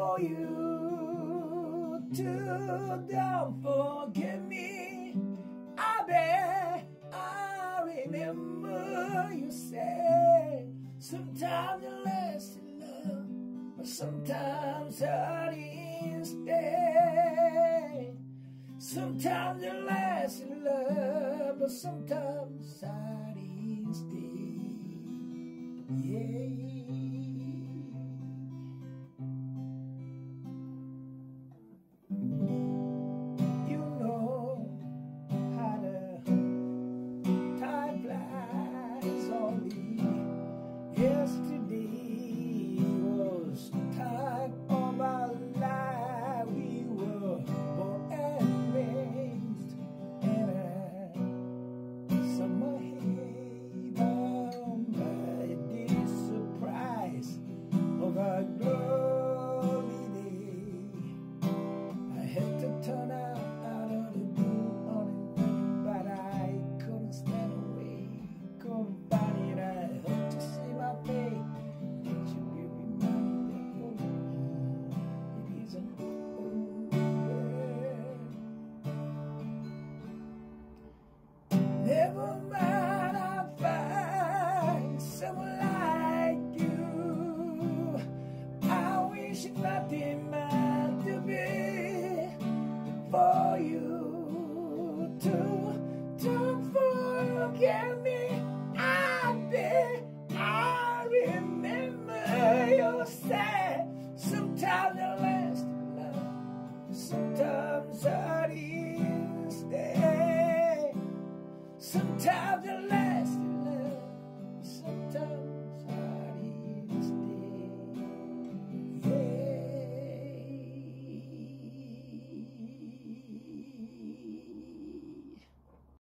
for you to don't forget me. I bet I remember you say sometimes you last in love, but sometimes hard instead. Sometimes you last in love, but sometimes hard instead. Yeah. Yesterday was the time of our life. We were born and raised in a summer haze, bound by the surprise of our glory day. I had to turn out of the blue on it, but I couldn't stand away, couldn't find it. I hope to see my face. Did you be reminded for me? It isn't over. Never mind, I'll find someone like you. I wish nothing meant to be for you to don't forget me. I remember you said sometimes you last in love, sometimes hard instead. Sometimes